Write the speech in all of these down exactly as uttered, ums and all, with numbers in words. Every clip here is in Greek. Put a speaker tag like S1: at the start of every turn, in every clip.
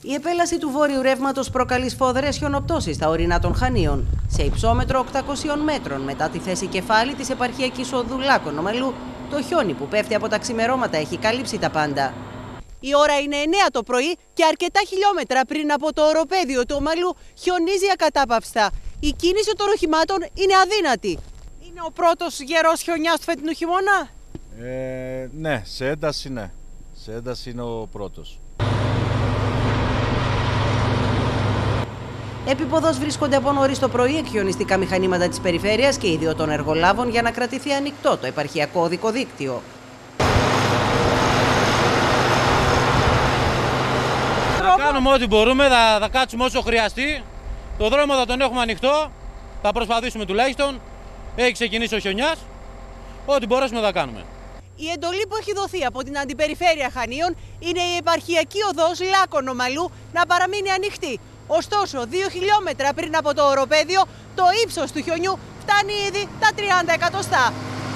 S1: Η επέλαση του βόρειου ρεύματος προκαλεί σφοδρές χιονοπτώσεις στα ορεινά των Χανίων. Σε υψόμετρο οκτακοσίων μέτρων μετά τη θέση κεφάλι της επαρχιακής οδού Λάκκο-Ομαλού, το χιόνι που πέφτει από τα ξημερώματα έχει καλύψει τα πάντα. Η ώρα είναι εννέα το πρωί και αρκετά χιλιόμετρα πριν από το οροπέδιο του Ομαλού χιονίζει ακατάπαυστα. Η κίνηση των οχημάτων είναι αδύνατη. Είναι ο πρώτος γερός χιονιάς του φετινού χειμώνα?
S2: Ε, ναι, σε ένταση ναι. Σε ένταση είναι ο πρώτος.
S1: Επίποδος βρίσκονται από νωρίς το πρωί εκχιονιστικά μηχανήματα της περιφέρειας και ίδιο των εργολάβων για να κρατηθεί ανοιχτό το επαρχιακό οδικό δίκτυο.
S3: Θα κάνουμε ό,τι μπορούμε, θα, θα κάτσουμε όσο χρειαστεί. Το δρόμο θα τον έχουμε ανοιχτό, θα προσπαθήσουμε τουλάχιστον. Έχει ξεκινήσει ο χιονιάς, ό,τι μπορέσουμε θα κάνουμε.
S1: Η εντολή που έχει δοθεί από την Αντιπεριφέρεια Χανίων είναι η επαρχιακή οδός Λάκκο-Ομαλού να παραμείνει ανοιχτή. Ωστόσο, δύο χιλιόμετρα πριν από το οροπέδιο, το ύψος του χιονιού φτάνει ήδη τα τριάντα εκατοστά.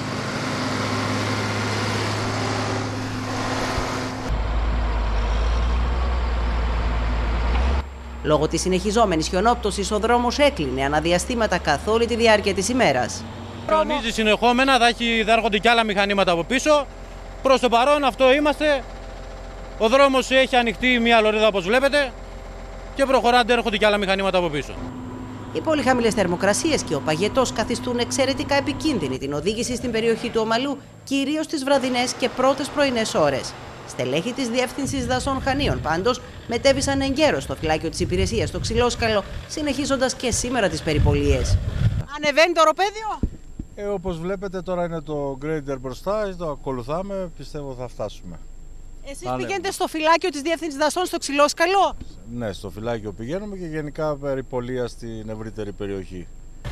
S1: Λόγω της συνεχιζόμενης χιονόπτωσης, ο δρόμος έκλεινε αναδιαστήματα καθ' όλη τη διάρκεια της ημέρας.
S3: Χιονίζει συνεχόμενα, θα, έχει, θα έρχονται και άλλα μηχανήματα από πίσω. Προς το παρόν αυτό είμαστε. Ο δρόμος έχει ανοιχτεί μία λωρίδα όπως βλέπετε και προχωράτε, έρχονται και άλλα μηχανήματα από πίσω.
S1: Οι πολύ χαμηλές θερμοκρασίες και ο παγετός καθιστούν εξαιρετικά επικίνδυνη την οδήγηση στην περιοχή του Ομαλού, κυρίως τις βραδινές και πρώτες πρωινές ώρες. Στελέχη της Διεύθυνσης Δασών Χανίων πάντως μετέβησαν εγκαίρως στο φυλάκιο της υπηρεσίας στο Ξυλόσκαλο, συνεχίζοντας και σήμερα τις περιπολίες. Ανεβαίνει το οροπέδιο?
S2: Ε, όπως βλέπετε τώρα είναι το grader μπροστά, το ακολουθάμε, πιστεύω θα φτάσουμε.
S1: Εσείς Άνε... πηγαίνετε στο φυλάκιο της Διεύθυνσης Δασών στο Ξυλόσκαλο?
S2: Ναι, στο φυλάκιο πηγαίνουμε και γενικά περιπολία στην ευρύτερη περιοχή.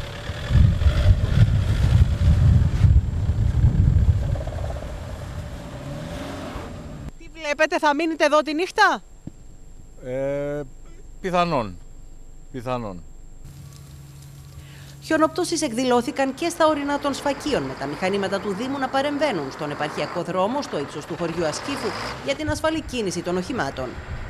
S1: Τι βλέπετε, θα μείνετε εδώ τη νύχτα?
S2: Ε, πιθανόν, πιθανόν.
S1: Χιονοπτώσεις εκδηλώθηκαν και στα ορεινά των Σφακίων, με τα μηχανήματα του Δήμου να παρεμβαίνουν στον επαρχιακό δρόμο στο ύψος του χωριού Ασκήφου για την ασφαλή κίνηση των οχημάτων.